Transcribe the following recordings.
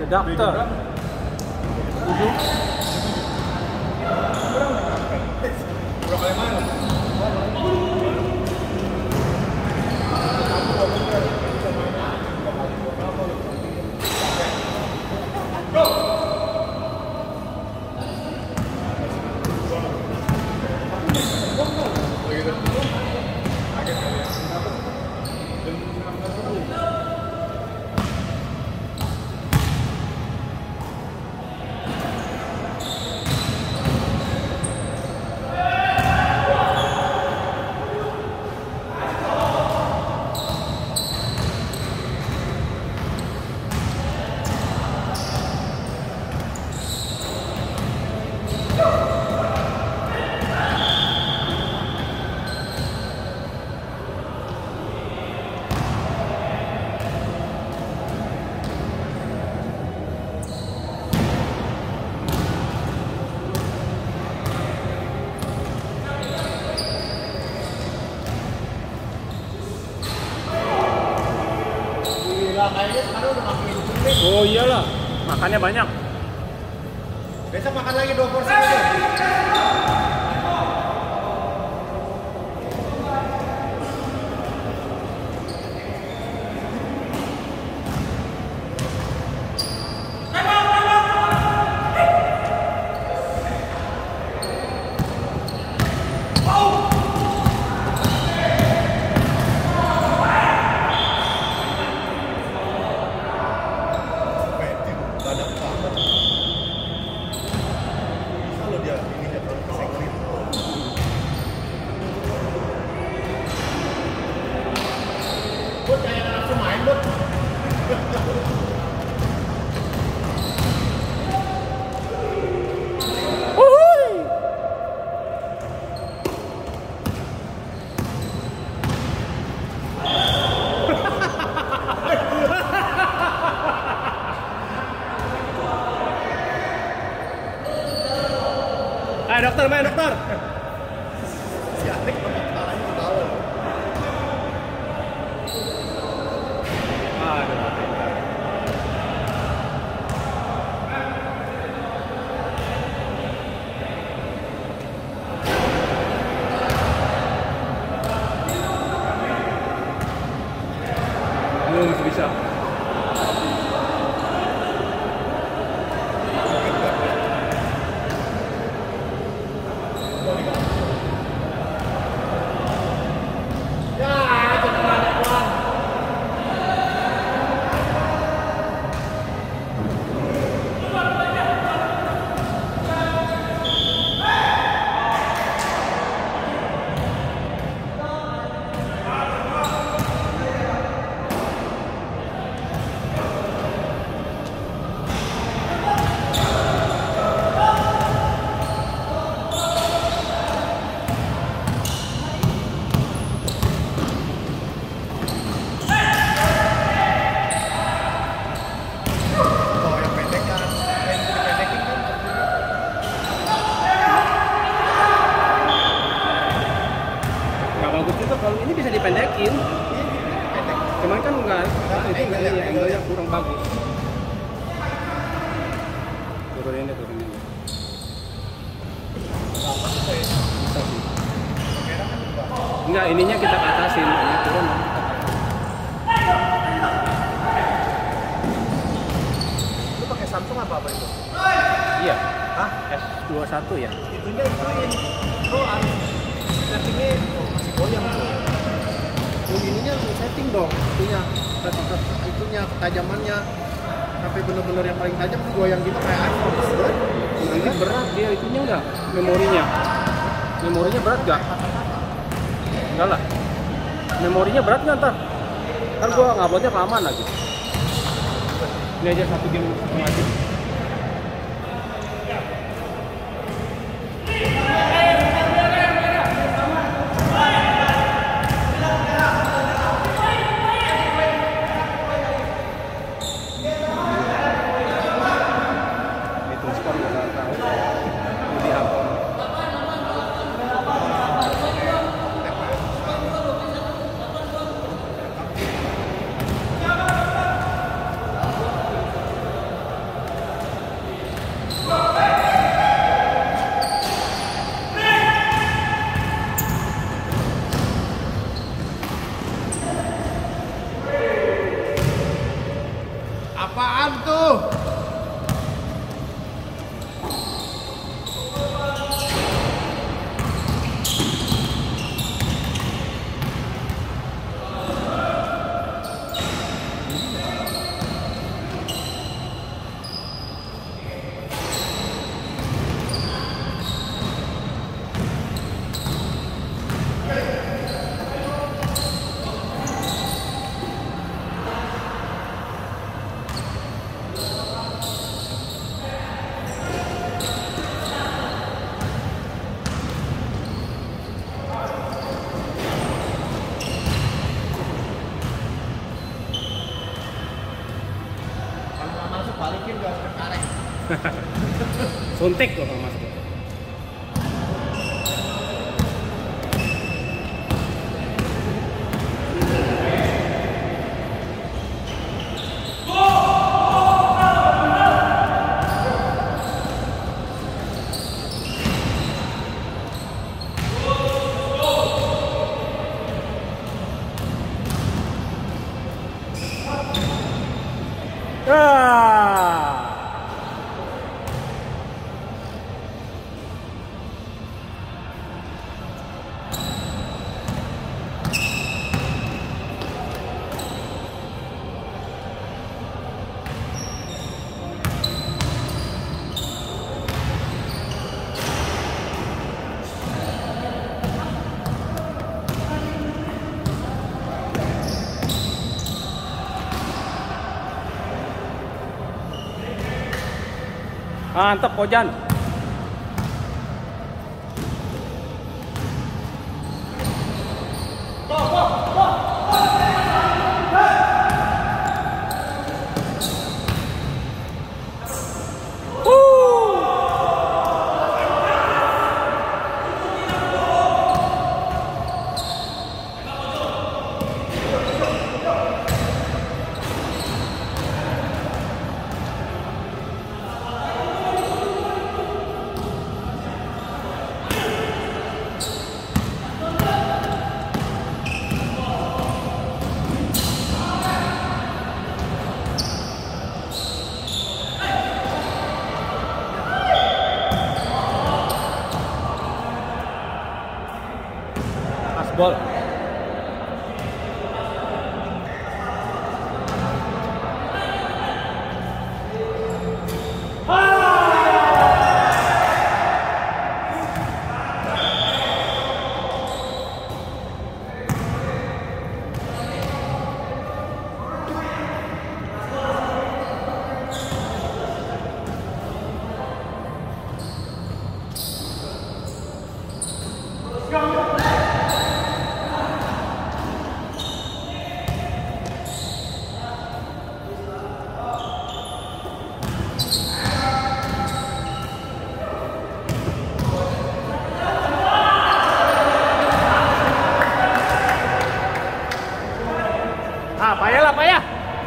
The Doctor. Berapa kali main? Oh iyalah, makannya banyak. Besok makan lagi 2 porsi aja. Dokter, main dokter. Si Alek kepalanya ketawa. Belum bisa. Kalau ini bisa dipendekin, cuman kan enggak, itu angle-nya kurang bagus. Turunin deh. Bisa sih. Enggak, ininya kita atasin, ini turun. Lu pakai Samsung apa itu? Iya. Hah? S21 ya? Itunya ituin. Oh, settingnya masih goyang tuh. Ininya lu setting dong, itunya ketajamannya sampai bener-bener yang paling tajam tuh goyang gitu kayak iPhone. Nanti berat dia itunya enggak, memorinya berat enggak? Enggak lah, memorinya berat nggak ntar? Kan gua nguploadnya kelamaan lagi. Ini aja 1 game wajib. Suntik loh Mas. Mantap Podjan. Bol. Payah lah, payah.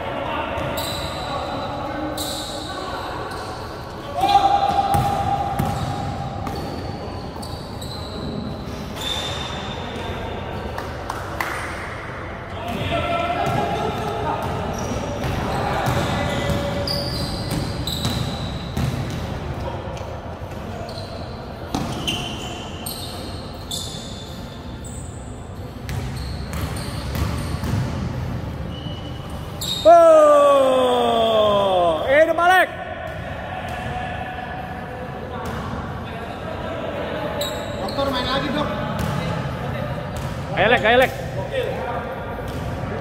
Oh, ini balik. Dokter main lagi dok. Alex.